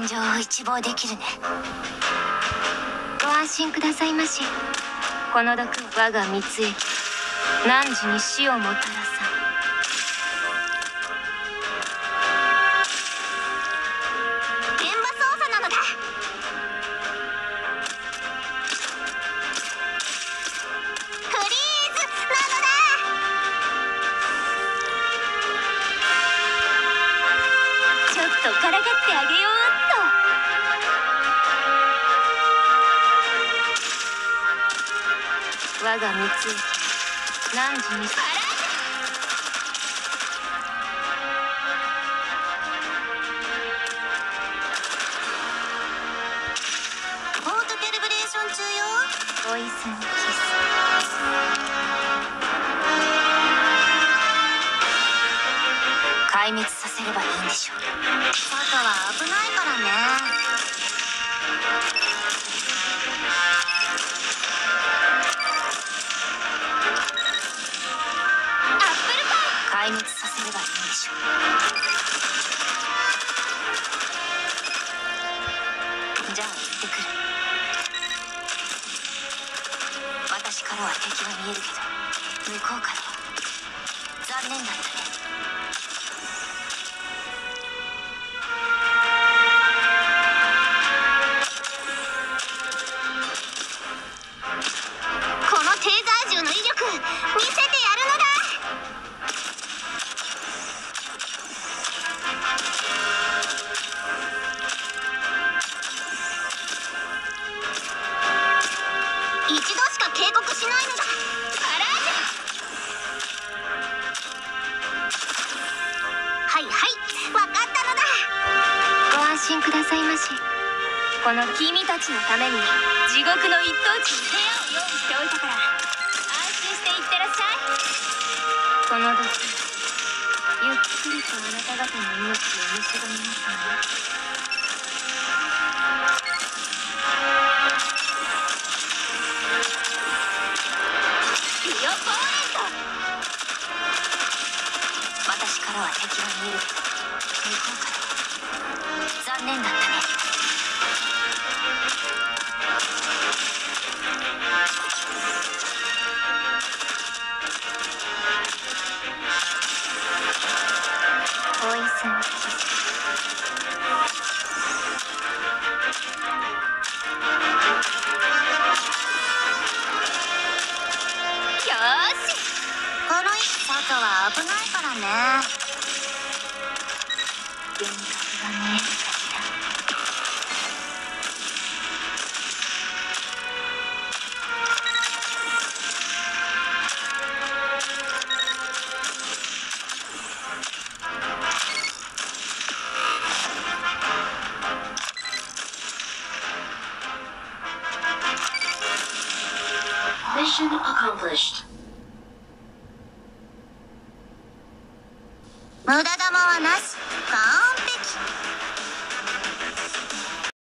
現状を一望できるね。ご安心くださいまし。この毒我が蜜液、汝に死をもたらさん。 現場操作なのだ。フリーズなのだ。 ちょっとからかってあげようっと。我が蜜液、汝にオートキャリブレーション中よ。 ポイズンキス。壊滅させればいいんでしょう。 外は危ないからね。 壊滅させればいいんでしょう。じゃあ行ってくる。私からは敵は見えるけど、向こうからは残念だったね。 このテーザー銃の威力見せてやるのだ。一度しか警告しないのだ。はいはい、わかったのだ。 ご安心くださいまし。この君たちのために地獄の一等地に部屋を用意しておいたから、安心していってらっしゃい。この毒、ゆっくりとあなた方の命を蝕みますね。ビオポーレント。私からは敵は見えるけど、向こうからは残念だったね。ポイズンキス。よーし。 軽い。外は危ないからね。 幻覚が見えるかしら。 Mission accomplished. 無駄玉はなしか。